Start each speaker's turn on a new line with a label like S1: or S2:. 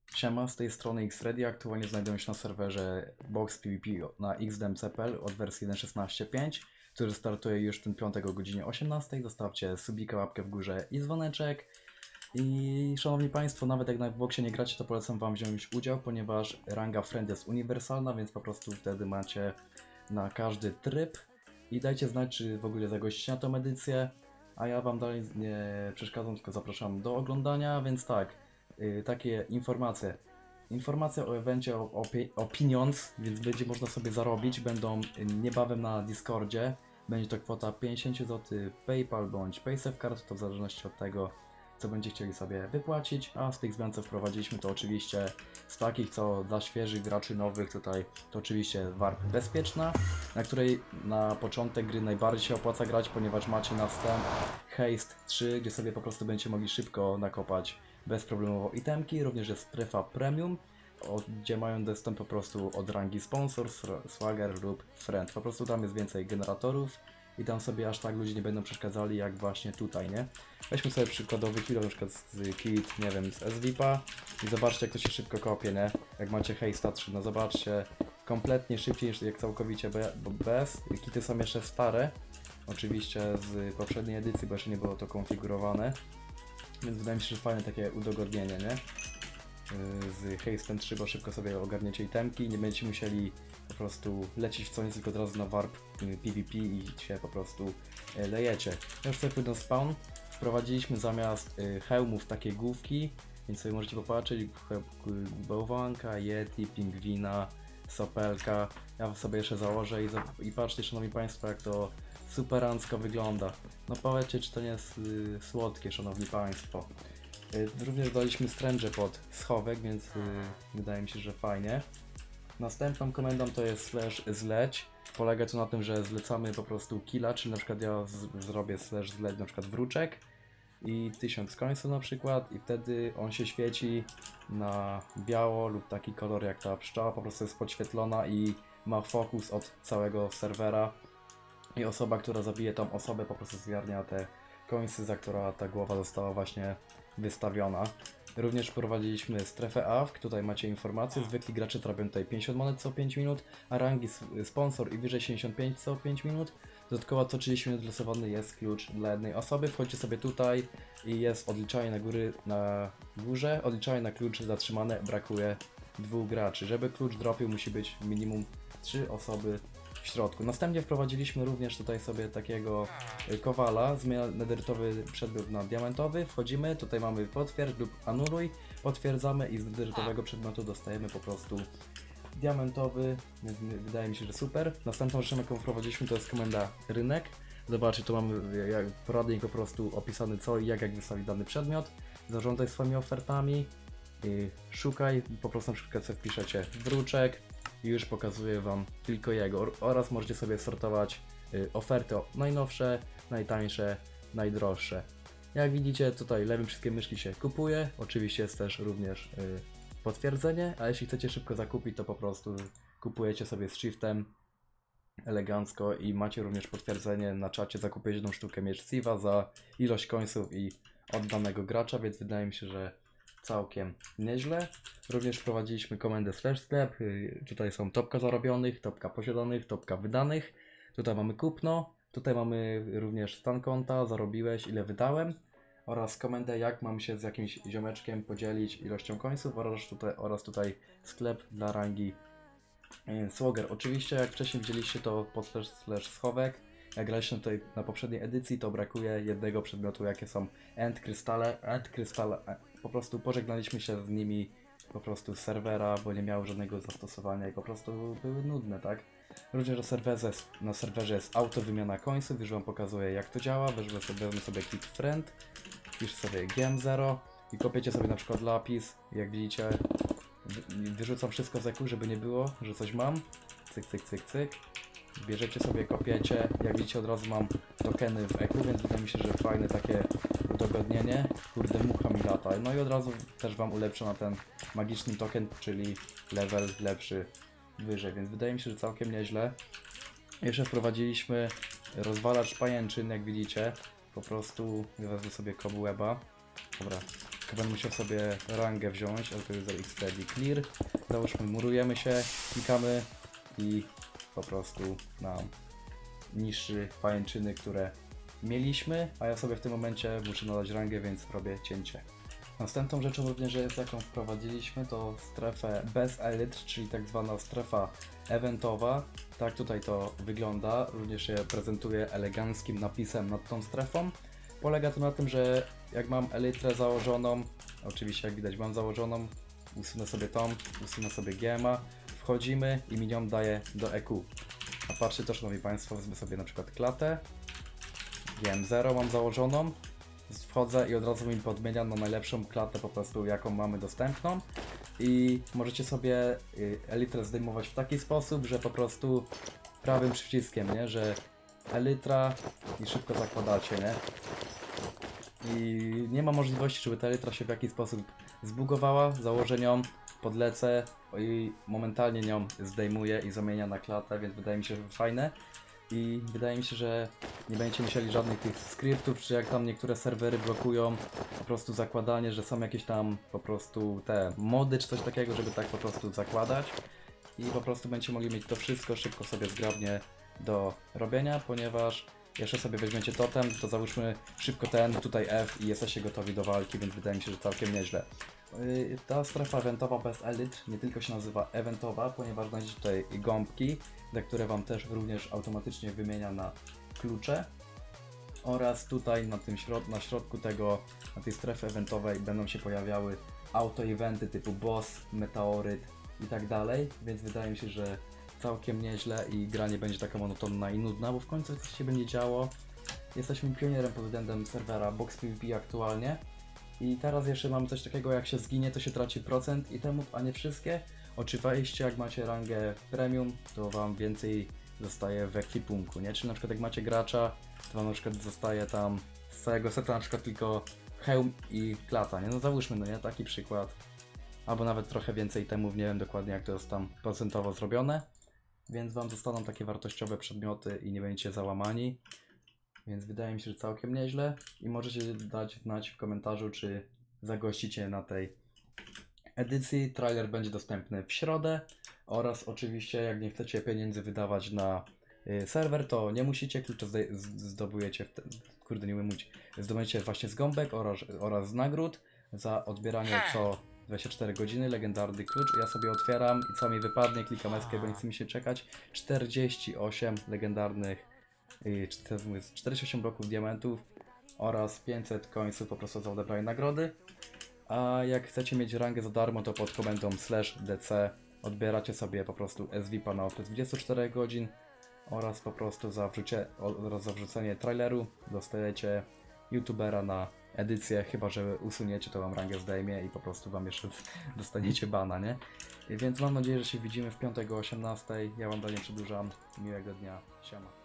S1: Siema, z tej strony Xready. Aktualnie znajduję się na serwerze Box PvP na xdmc.pl od wersji 1.16.5, który startuje już ten piątek o godzinie 18. Zostawcie subika, łapkę w górze i dzwoneczek. I szanowni Państwo, nawet jak na Boxie nie gracie, to polecam Wam wziąć udział, ponieważ ranga Friend jest uniwersalna, więc po prostu wtedy macie na każdy tryb. I dajcie znać, czy w ogóle zagościcie na tą edycję. A ja Wam dalej nie przeszkadzam, tylko zapraszam do oglądania, więc tak. Takie informacje. Informacje o evencie o pieniądz, więc będzie można sobie zarobić. Będą niebawem na Discordzie. Będzie to kwota 50 zł PayPal bądź PaySafeCard, to w zależności od tego, co będziecie chcieli sobie wypłacić. A z tych zmian, co wprowadziliśmy, to oczywiście z takich, co dla świeżych graczy nowych, tutaj to oczywiście warp bezpieczna, na której na początek gry najbardziej się opłaca grać, ponieważ macie następ Haste 3, gdzie sobie po prostu będziecie mogli szybko nakopać bezproblemowo itemki. Również jest strefa premium, gdzie mają dostęp po prostu od rangi sponsor, swagger lub friend. Po prostu tam jest więcej generatorów i tam sobie aż tak ludzie nie będą przeszkadzali jak właśnie tutaj, nie? Weźmy sobie przykładowy kilo, na przykład z kit, nie wiem, z SVP i zobaczcie, jak to się szybko kopie, nie? Jak macie Haste 3, no zobaczcie, kompletnie szybciej niż jak całkowicie bez. Kity są jeszcze stare, oczywiście z poprzedniej edycji, bo jeszcze nie było to konfigurowane. Więc wydaje mi się, że fajne takie udogodnienie, nie? Z Haste 3, bo szybko sobie ogarniecie itemki, nie będziecie musieli po prostu lecieć w co nic, tylko od razu na warp PvP i się po prostu lejecie. Ja już sobie pójdę spawn. Wprowadziliśmy zamiast hełmów takie główki, więc sobie możecie popatrzeć, bałwanka, yeti, pingwina, sopelka. Ja sobie jeszcze założę i patrzcie, szanowni Państwo, jak to superancko wygląda. No powiedzcie, czy to nie jest słodkie, szanowni Państwo. Również daliśmy stręże pod schowek, więc wydaje mi się, że fajnie. Następną komendą to jest slash zleć. Polega to na tym, że zlecamy po prostu killa, czyli na przykład ja zrobię slash zleć na przykład wróczek i 1000 końców na przykład i wtedy on się świeci na biało lub taki kolor jak ta pszczoła, po prostu jest podświetlona i ma fokus od całego serwera. I osoba, która zabije tą osobę, po prostu zgarnia te końce, za która ta głowa została właśnie wystawiona. Również wprowadziliśmy strefę AFK, tutaj macie informacje, zwykli gracze trafią tutaj 50 monet co 5 minut, a rangi sponsor i wyżej 75 co 5 minut. Dodatkowo co 30 minut losowany jest klucz dla jednej osoby, wchodźcie sobie tutaj i jest odliczanie na górze, odliczanie na klucz zatrzymane, brakuje 2 graczy. Żeby klucz dropił, musi być minimum 3 osoby w środku. Następnie wprowadziliśmy również tutaj sobie takiego kowala, zmienia nederytowy przedmiot na diamentowy, wchodzimy, tutaj mamy potwierdź lub anuluj, potwierdzamy i z nederytowego przedmiotu dostajemy po prostu diamentowy, więc wydaje mi się, że super. Następną rzeczą, jaką wprowadziliśmy, to jest komenda rynek. Zobaczcie, tu mamy poradnik po prostu opisany co i jak wystawić dany przedmiot, zarządzaj swoimi ofertami, szukaj, po prostu na przykład sobie wpiszecie wróczek i już pokazuję Wam tylko jego oraz możecie sobie sortować oferty najnowsze, najtańsze, najdroższe. Jak widzicie, tutaj lewym wszystkie myszki się kupuje, oczywiście jest też również potwierdzenie, a jeśli chcecie szybko zakupić, to po prostu kupujecie sobie z shiftem elegancko i macie również potwierdzenie na czacie, zakupić jedną sztukę miecz Siva za ilość końców i od danego gracza, więc wydaje mi się, że całkiem nieźle. Również wprowadziliśmy komendę slash sklep, tutaj są topka zarobionych, topka posiadanych, topka wydanych, tutaj mamy kupno, tutaj mamy również stan konta, zarobiłeś, ile wydałem oraz komendę jak mam się z jakimś ziomeczkiem podzielić ilością końców oraz tutaj sklep dla rangi Swagger. Oczywiście jak wcześniej widzieliście to pod slash schowek, jak graliśmy tutaj na poprzedniej edycji, to brakuje jednego przedmiotu, jakie są end krystale, po prostu pożegnaliśmy się z nimi po prostu z serwera, bo nie miały żadnego zastosowania i po prostu były nudne, tak? Również na serwerze jest auto wymiana końców, już Wam pokazuję jak to działa, wezmę sobie kit friend, piszę sobie gem0 i kopiecie sobie na przykład lapis, jak widzicie wyrzucam wszystko z EQ, żeby nie było, że coś mam, cyk, cyk, cyk, cyk. Bierzecie sobie, kopiecie, jak widzicie od razu mam tokeny w EQ, więc wydaje mi się, że fajne takie udogodnienie. Kurde, mucha mi lata. No i od razu też Wam ulepsza na ten magiczny token, czyli level lepszy wyżej, więc wydaje mi się, że całkiem nieźle. Jeszcze wprowadziliśmy rozwalacz pajęczyn, jak widzicie. Po prostu wezmę sobie cobweba. Dobra, Tylko będę musiał sobie rangę wziąć, ale to jest X Ready Clear. Załóżmy, murujemy się, klikamy i po prostu nam niszczy pajęczyny, które mieliśmy, a ja sobie w tym momencie muszę nadać rangę, więc robię cięcie. Następną rzeczą również jest, jaką wprowadziliśmy, to strefę bez elit, czyli tak zwana strefa eventowa. Tak tutaj to wygląda, również się prezentuje eleganckim napisem nad tą strefą. Polega to na tym, że jak mam elytrę założoną, oczywiście jak widać mam założoną, usunę sobie tą, usunę sobie GMA, wchodzimy i mi nią daje do EQ. A patrzcie to, szanowni Państwo, wezmę sobie na przykład klatę, GM0 mam założoną, wchodzę i od razu mi podmienia na najlepszą klatę po prostu, jaką mamy dostępną. I możecie sobie elytrę zdejmować w taki sposób, że po prostu prawym przyciskiem, nie? Że elytra i szybko zakładacie, nie? I nie ma możliwości, żeby ta elytra się w jakiś sposób zbugowała. Założę nią, podlecę i momentalnie nią zdejmuję i zamienia na klatę, więc wydaje mi się, że fajne. I wydaje mi się, że nie będziecie musieli żadnych tych skryptów, czy jak tam niektóre serwery blokują po prostu zakładanie, że są jakieś tam po prostu te mody czy coś takiego, żeby tak po prostu zakładać. I po prostu będziecie mogli mieć to wszystko szybko sobie zgrabnie do robienia, ponieważ jeszcze sobie weźmiecie totem, to załóżmy szybko ten, tutaj F i jesteście gotowi do walki, więc wydaje mi się, że całkiem nieźle. Ta strefa eventowa bez elit nie tylko się nazywa eventowa, ponieważ znajdziecie tutaj gąbki, za które Wam też również automatycznie wymienia na klucze. Oraz tutaj na środku na tej strefy eventowej będą się pojawiały auto-eventy typu boss, meteoryt i tak dalej, więc wydaje mi się, że całkiem nieźle i gra nie będzie taka monotonna i nudna, bo w końcu coś się będzie działo. Jesteśmy pionierem pod względem serwera Box PvP aktualnie. I teraz jeszcze mamy coś takiego, jak się zginie, to się traci procent itemów, a nie wszystkie. Oczywiście jak macie rangę premium, to Wam więcej zostaje w ekwipunku, nie? Czyli na przykład jak macie gracza, to Wam na przykład zostaje tam z całego seta na przykład tylko hełm i klata, nie? No załóżmy, no nie? Taki przykład. Albo nawet trochę więcej itemów, nie wiem dokładnie jak to jest tam procentowo zrobione. Więc Wam zostaną takie wartościowe przedmioty i nie będziecie załamani. Więc wydaje mi się, że całkiem nieźle i możecie dać znać w komentarzu, czy zagościcie na tej edycji. Trailer będzie dostępny w środę oraz oczywiście jak nie chcecie pieniędzy wydawać na serwer, to nie musicie, klucze zdobujecie, kurde nie umiem mówić, zdobędziecie właśnie z gąbek oraz z nagród za odbieranie co 24 godziny, legendarny klucz. Ja sobie otwieram i co mi wypadnie, klikam escape, bo nie chce mi się czekać. 48 legendarnych 48 bloków diamentów oraz 500 końców po prostu za odebranie nagrody. A jak chcecie mieć rangę za darmo, to pod komendą /dc odbieracie sobie po prostu SVIP-a na okres 24 godzin oraz po prostu za wrzucenie traileru dostajecie youtubera na edycję, chyba że usuniecie, to Wam rangę zdejmie i po prostu Wam jeszcze dostaniecie bana, nie? Więc mam nadzieję, że się widzimy w piątek o 18. Ja Wam dalej nie przedłużam. Miłego dnia. Siema.